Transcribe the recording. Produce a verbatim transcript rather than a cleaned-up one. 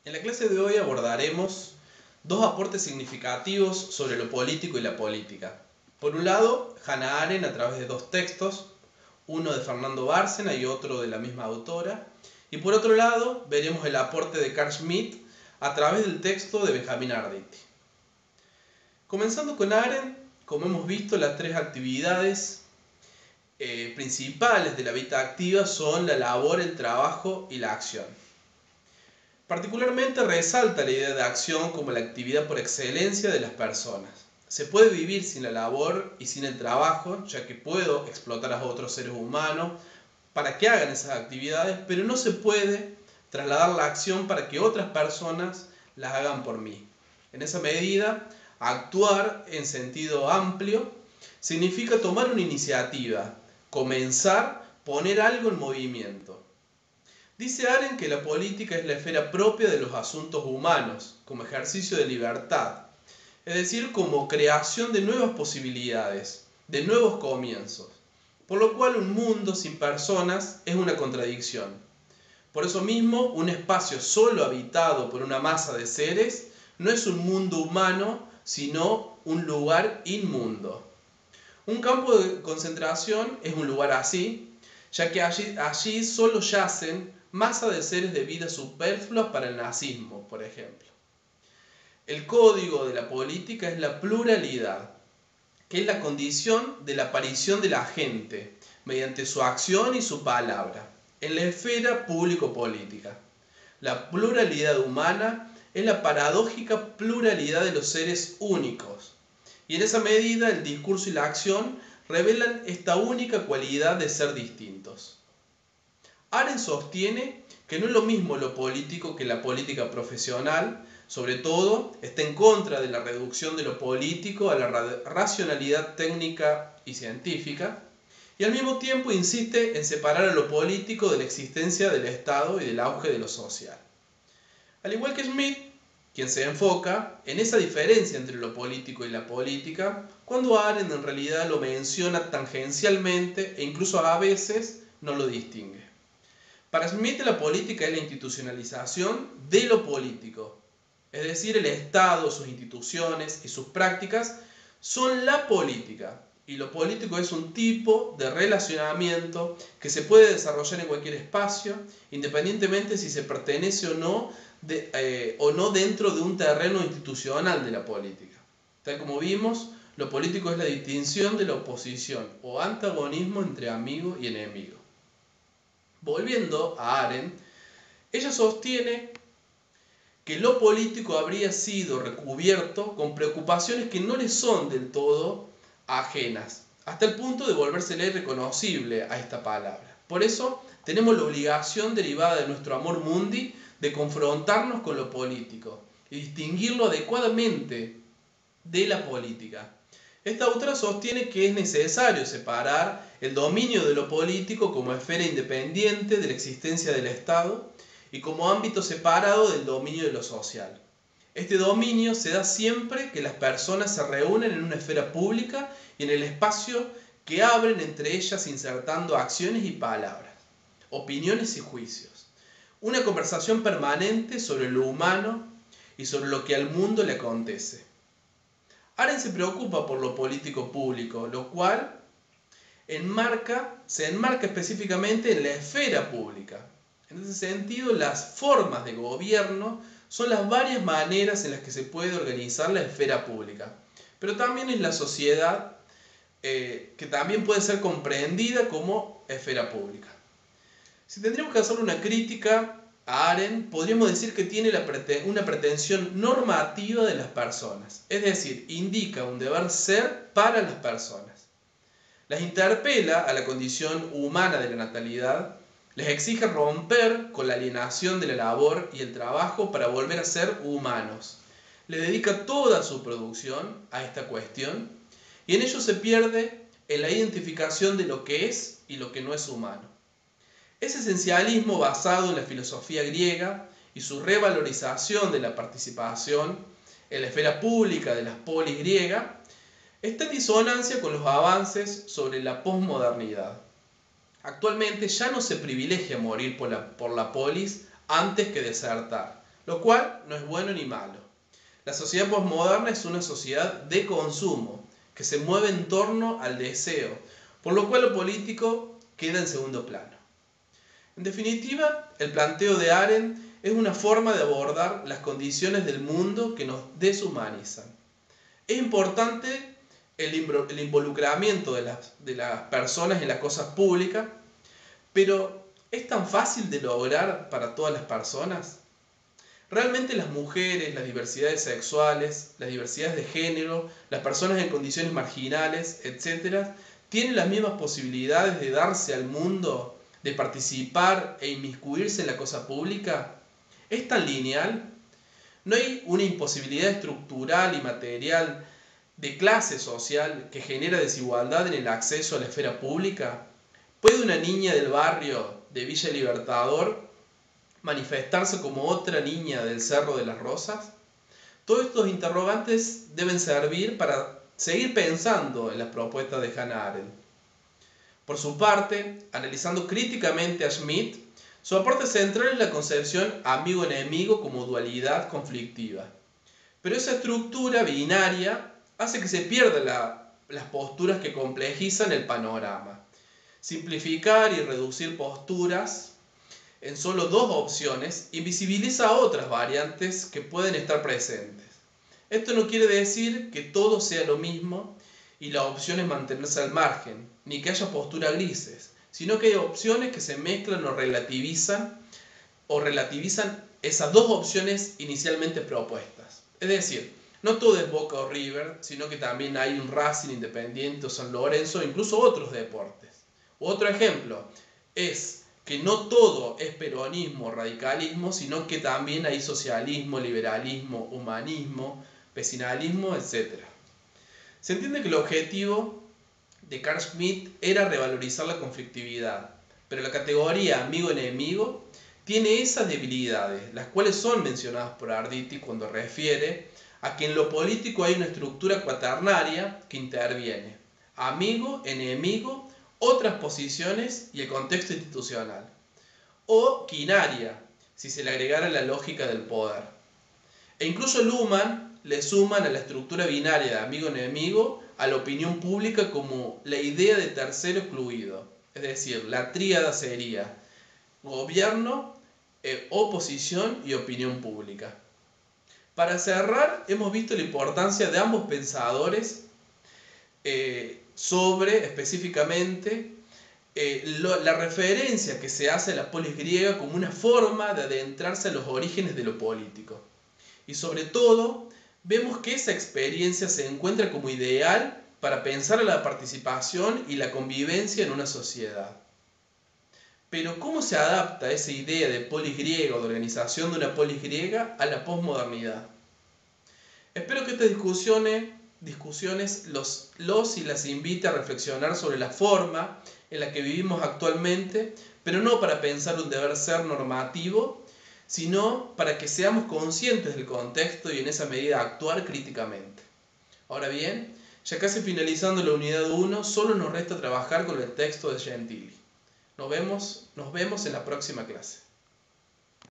En la clase de hoy abordaremos dos aportes significativos sobre lo político y la política. Por un lado, Hannah Arendt a través de dos textos, uno de Fernando Bárcena y otro de la misma autora. Y por otro lado, veremos el aporte de Carl Schmitt a través del texto de Benjamín Arditi. Comenzando con Arendt, como hemos visto, las tres actividades eh, principales de la vida activa son la labor, el trabajo y la acción. Particularmente resalta la idea de acción como la actividad por excelencia de las personas. Se puede vivir sin la labor y sin el trabajo, ya que puedo explotar a otros seres humanos para que hagan esas actividades, pero no se puede trasladar la acción para que otras personas las hagan por mí. En esa medida, actuar en sentido amplio significa tomar una iniciativa, comenzar, poner algo en movimiento. Dice Arendt que la política es la esfera propia de los asuntos humanos, como ejercicio de libertad, es decir, como creación de nuevas posibilidades, de nuevos comienzos, por lo cual un mundo sin personas es una contradicción. Por eso mismo, un espacio solo habitado por una masa de seres no es un mundo humano, sino un lugar inmundo. Un campo de concentración es un lugar así, ya que allí, allí solo yacen masa de seres de vida superfluas para el nazismo, por ejemplo. El código de la política es la pluralidad, que es la condición de la aparición de la gente, mediante su acción y su palabra, en la esfera público-política. La pluralidad humana es la paradójica pluralidad de los seres únicos, y en esa medida el discurso y la acción revelan esta única cualidad de ser distintos. Arendt sostiene que no es lo mismo lo político que la política profesional, sobre todo está en contra de la reducción de lo político a la racionalidad técnica y científica, y al mismo tiempo insiste en separar a lo político de la existencia del Estado y del auge de lo social. Al igual que Schmitt, quien se enfoca en esa diferencia entre lo político y la política, cuando Arendt en realidad lo menciona tangencialmente e incluso a veces no lo distingue. Para Schmitt, la política es la institucionalización de lo político, es decir, el Estado, sus instituciones y sus prácticas son la política, y lo político es un tipo de relacionamiento que se puede desarrollar en cualquier espacio, independientemente si se pertenece o no, de, eh, o no dentro de un terreno institucional de la política. Tal como vimos, lo político es la distinción de la oposición o antagonismo entre amigo y enemigo. Volviendo a Arendt, ella sostiene que lo político habría sido recubierto con preocupaciones que no le son del todo ajenas, hasta el punto de volvérsele irreconocible a esta palabra. Por eso tenemos la obligación derivada de nuestro amor mundi de confrontarnos con lo político y distinguirlo adecuadamente de la política. Esta autora sostiene que es necesario separar el dominio de lo político como esfera independiente de la existencia del Estado y como ámbito separado del dominio de lo social. Este dominio se da siempre que las personas se reúnen en una esfera pública y en el espacio que abren entre ellas insertando acciones y palabras, opiniones y juicios. Una conversación permanente sobre lo humano y sobre lo que al mundo le acontece. Arendt se preocupa por lo político público, lo cual enmarca, se enmarca específicamente en la esfera pública. En ese sentido, las formas de gobierno son las varias maneras en las que se puede organizar la esfera pública, pero también es la sociedad eh, que también puede ser comprendida como esfera pública. Si tendríamos que hacer una crítica a Arendt, podríamos decir que tiene la preten- una pretensión normativa de las personas, es decir, indica un deber ser para las personas. Las interpela a la condición humana de la natalidad, les exige romper con la alienación de la labor y el trabajo para volver a ser humanos. Le dedica toda su producción a esta cuestión y en ello se pierde en la identificación de lo que es y lo que no es humano. Ese esencialismo basado en la filosofía griega y su revalorización de la participación en la esfera pública de las polis griegas está en disonancia con los avances sobre la posmodernidad. Actualmente ya no se privilegia morir por la, por la polis antes que desertar, lo cual no es bueno ni malo. La sociedad posmoderna es una sociedad de consumo, que se mueve en torno al deseo, por lo cual lo político queda en segundo plano. En definitiva, el planteo de Arendt es una forma de abordar las condiciones del mundo que nos deshumanizan. Es importante el involucramiento de las, de las personas en las cosas públicas, pero ¿es tan fácil de lograr para todas las personas? ¿Realmente las mujeres, las diversidades sexuales, las diversidades de género, las personas en condiciones marginales, etcétera, tienen las mismas posibilidades de darse al mundo, de participar e inmiscuirse en la cosa pública? ¿Es tan lineal? ¿No hay una imposibilidad estructural y material de clase social que genera desigualdad en el acceso a la esfera pública? ¿Puede una niña del barrio de Villa Libertador manifestarse como otra niña del Cerro de las Rosas? Todos estos interrogantes deben servir para seguir pensando en las propuestas de Hannah Arendt. Por su parte, analizando críticamente a Schmitt, su aporte central es la concepción amigo-enemigo como dualidad conflictiva. Pero esa estructura binaria hace que se pierdan la, las posturas que complejizan el panorama. Simplificar y reducir posturas en solo dos opciones invisibiliza otras variantes que pueden estar presentes. Esto no quiere decir que todo sea lo mismo y la opción es mantenerse al margen, ni que haya posturas grises, sino que hay opciones que se mezclan o relativizan, o relativizan esas dos opciones inicialmente propuestas. Es decir, no todo es Boca o River, sino que también hay un Racing, Independiente o San Lorenzo, incluso otros deportes. Otro ejemplo es que no todo es peronismo o radicalismo, sino que también hay socialismo, liberalismo, humanismo, vecinalismo, etcétera. Se entiende que el objetivo de Carl Schmitt era revalorizar la conflictividad, pero la categoría amigo-enemigo tiene esas debilidades, las cuales son mencionadas por Arditi cuando refiere a que en lo político hay una estructura cuaternaria que interviene: amigo, enemigo, otras posiciones y el contexto institucional. O quinaria, si se le agregara la lógica del poder. E incluso Luhmann le suman a la estructura binaria de amigo-enemigo a la opinión pública como la idea de tercero excluido. Es decir, la tríada sería gobierno, eh, oposición y opinión pública. Para cerrar, hemos visto la importancia de ambos pensadores eh, sobre, específicamente, eh, lo, la referencia que se hace a la polis griega como una forma de adentrarse a los orígenes de lo político. Y sobre todo, vemos que esa experiencia se encuentra como ideal para pensar la participación y la convivencia en una sociedad. Pero ¿cómo se adapta esa idea de polis griega o de organización de una polis griega a la posmodernidad? Espero que estas discusiones, discusiones los, los y las invite a reflexionar sobre la forma en la que vivimos actualmente, pero no para pensar un deber ser normativo, sino para que seamos conscientes del contexto y en esa medida actuar críticamente. Ahora bien, ya casi finalizando la unidad uno, solo nos resta trabajar con el texto de Gentili. Nos vemos, nos vemos en la próxima clase.